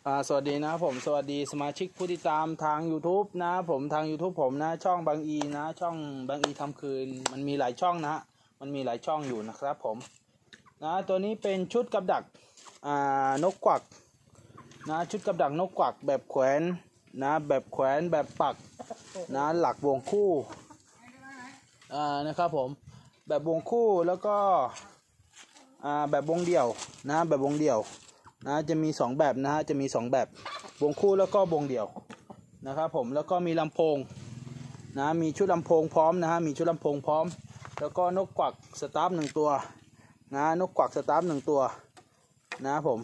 สวัสดีนะผมสวัสดีสมาชิกผู้ติดตามทาง YouTube นะผมทาง YouTube ผมนะช่องบางอีนะช่องบางอีทำคืนมันมีหลายช่องนะมันมีหลายช่องอยู่นะครับผมนะตัวนี้เป็นชุดกับดักนกกวักนะชุดกับดักนกกวักแบบแขวนนะแบบแขวนแบบปักนะหลักวงคู่นะครับผมแบบวงคู่แล้วก็แบบวงเดี่ยวนะแบบวงเดี่ยวนะจะมี2แบบนะฮะจะมี2แบบวงคู่แล้วก็วงเดี่ยวนะครับผมแล้วก็มีลำโพงนะมีชุดลำโพงพร้อมนะฮะมีชุดลำโพงพร้อมแล้วก็นกกวักสตาร์ฟ1ตัวนะนกกวักสตาร์ฟ1ตัวนะผม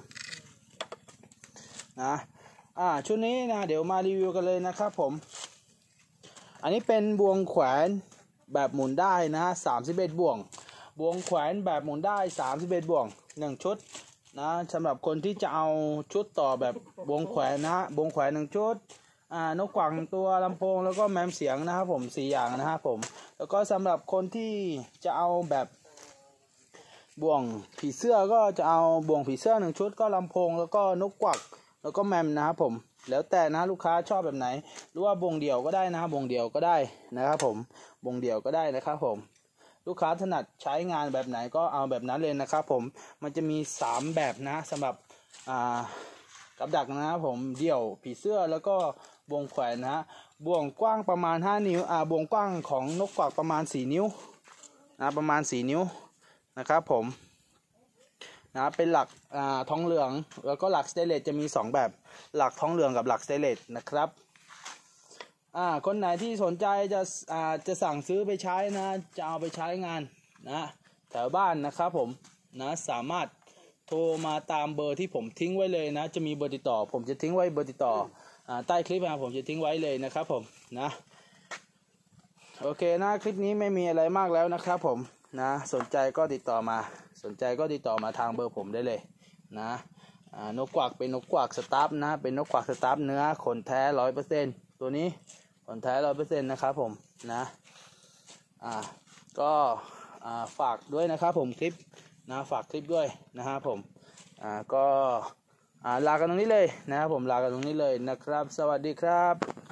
นะชุดนี้นะเดี๋ยวมารีวิวกันเลยนะครับผมอันนี้เป็นบ่วงแขวนแบบหมุนได้นะ31บ่วงแขวนแบบหมุนได้31บ่วง1ชุดนะสำหรับคนที่จะเอาชุดต่อแบบวงแขวนนะวงแขวน1ชุดนกกวักตัวลำโพงแล้วก็แมมเสียงนะครับผม4อย่างนะครับผมแล้วก็สำหรับคนที่จะเอาแบบบ่วงผีเสื้อก็จะเอาบ่วงผีเสื้อ1ชุดก็ลำโพงแล้วก็นกกวักแล้วก็แมมนะครับผมแล้วแต่นะลูกค้าชอบแบบไหนหรือว่าบ่วงเดี่ยวก็ได้นะครับบ่วงเดี่ยวก็ได้นะครับผมบ่วงเดี่ยวก็ได้นะครับผมลูกค้าถนัดใช้งานแบบไหนก็เอาแบบนั้นเลยนะครับผมมันจะมี3แบบนะสำหรับกับดักนะครับผมเดี่ยวผีเสื้อแล้วก็บ่วงแขวนนะบ่วงกว้างประมาณ5นิ้วบ่วงกว้างของนกกวักประมาณ4นิ้วนะประมาณ4นิ้วนะครับผมนะเป็นหลักทองเหลืองแล้วก็หลักสเตนเลสจะมี2แบบหลักทองเหลืองกับหลักสเตนเลสนะครับคนไหนที่สนใจจะสั่งซื้อไปใช้นะจะเอาไปใช้งานนะแถวบ้านนะครับผมนะสามารถโทรมาตามเบอร์ที่ผมทิ้งไว้เลยนะจะมีเบอร์ติดต่อผมจะทิ้งไว้เบอร์ติดต่อใต้คลิปผมจะทิ้งไว้เลยนะครับผมนะโอเคนะคลิปนี้ไม่มีอะไรมากแล้วนะครับผมนะสนใจก็ติดต่อมาทางเบอร์ผมได้เลยนะนกกวักเป็นนกกวักสตาร์ฟนะเป็นนกกวักสตาร์ฟเนื้อขนแท้ 100% ตัวนี้ขนแท้ 100% นะครับผมนะก็ฝากด้วยนะครับผมคลิปนะฝากคลิปด้วยนะครับผมก็ลากันตรงนี้เลยนะครับผมลากันตรงนี้เลยนะครับสวัสดีครับ